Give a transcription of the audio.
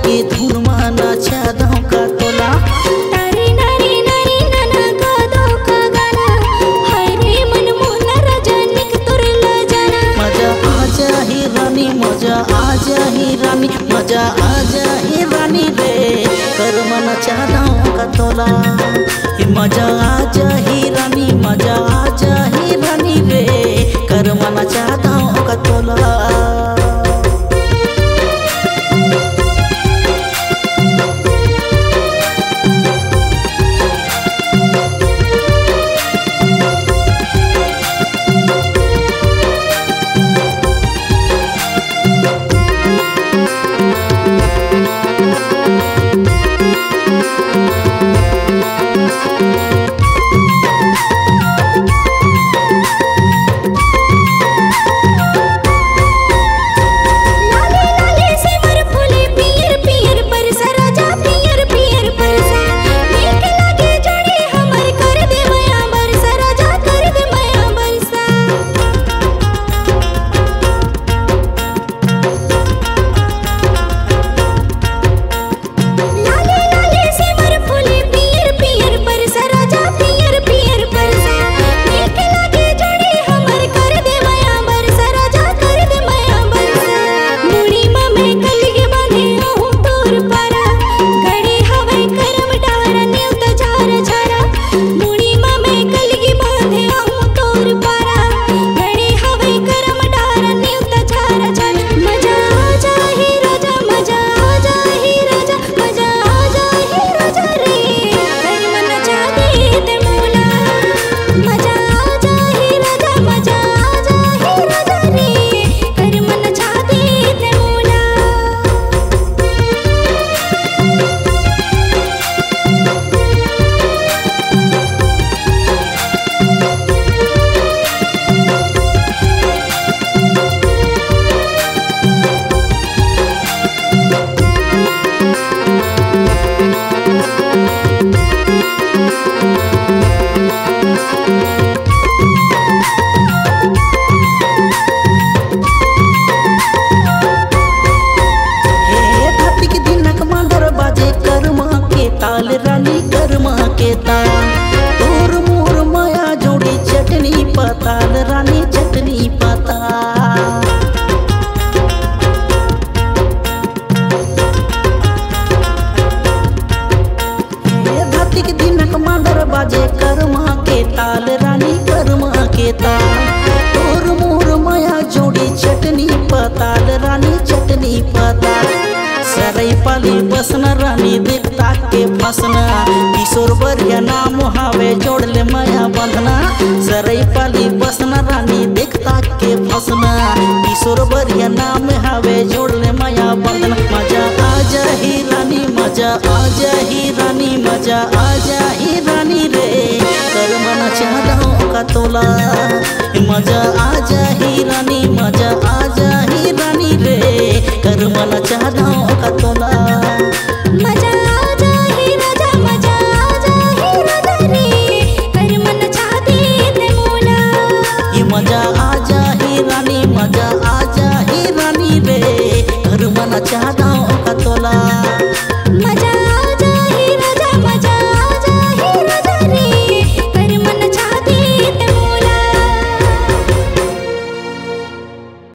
के धुन माना चादों का तोला। तारी नारी नारी नाना का दो का गाना हाय रे मन मोहना राजा निक तुर ला जाना। मजा आजा ही रानी मजा आजा ही रानी मजा आजा ही रानी रे कर माना चादों का तोला। मजा आजा ही रानी मजा आजा ही रानी रे कर माना चादों का तोला। ताल रानी कर्मा के ताल तोर मोर माया जोड़ी चटनी पताल रानी चटनी पताल। धरती के दिनक मांदर बाजे कर्मा के ताल रानी कर्मा के ताल तोर मोर माया जोड़ी चटनी पताल रानी चटनी पताल। सरई पाली बसना रानी देखता के फसना किशोर बरिया नाम हावे जोड़ ले माया बंधना। सरई पाली बसना रानी देखता के फसना किशोर बरिया नाम हावे जोड़ ले माया बंधना। मजा आजा ही रानी मजा आजा ही रानी मजा आजा ही रानी रे कर मना चादों का तोला। मजा आजा ही रानी मजा आजा ही रानी रे कर मना चादों